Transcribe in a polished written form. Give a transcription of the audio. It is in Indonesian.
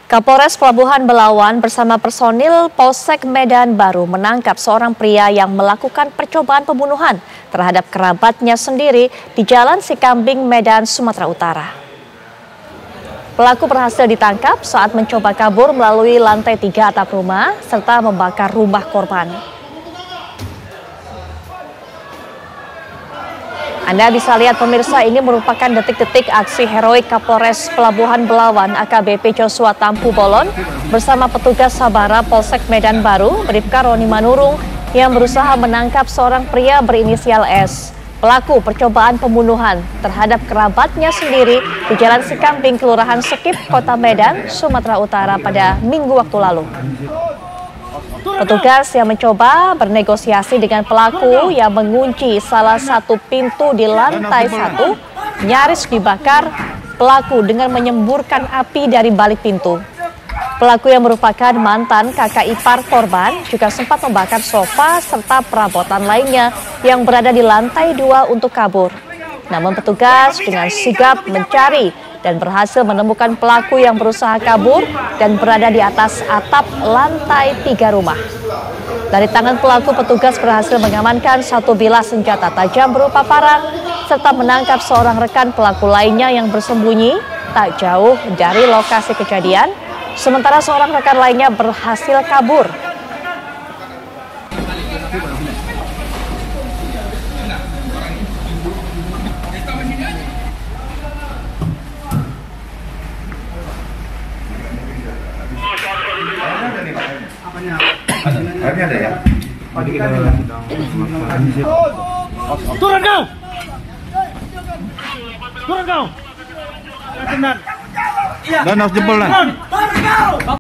Kapolres Pelabuhan Belawan bersama personil Polsek Medan Baru menangkap seorang pria yang melakukan percobaan pembunuhan terhadap kerabatnya sendiri di Jalan Sikambing, Medan, Sumatera Utara. Pelaku berhasil ditangkap saat mencoba kabur melalui lantai 3 atap rumah serta membakar rumah korban. Anda bisa lihat pemirsa, ini merupakan detik-detik aksi heroik Kapolres Pelabuhan Belawan AKBP Joshua Tampu Bolon bersama petugas Sabara Polsek Medan Baru Bribka Roni Manurung yang berusaha menangkap seorang pria berinisial S. Pelaku percobaan pembunuhan terhadap kerabatnya sendiri di Jalan Sikambing, Kelurahan Sekip, Kota Medan, Sumatera Utara pada Minggu waktu lalu. Petugas yang mencoba bernegosiasi dengan pelaku yang mengunci salah satu pintu di lantai 1 nyaris dibakar pelaku dengan menyemburkan api dari balik pintu. Pelaku yang merupakan mantan kakak ipar korban juga sempat membakar sofa serta perabotan lainnya yang berada di lantai 2 untuk kabur. Namun petugas dengan sigap mencari dan berhasil menemukan pelaku yang berusaha kabur dan berada di atas atap lantai 3 rumah. Dari tangan pelaku, petugas berhasil mengamankan satu bilah senjata tajam berupa parang serta menangkap seorang rekan pelaku lainnya yang bersembunyi tak jauh dari lokasi kejadian, sementara seorang rekan lainnya berhasil kabur. Airnya ada ya? Turun kau! Turun kau! Dan harus jempol lah.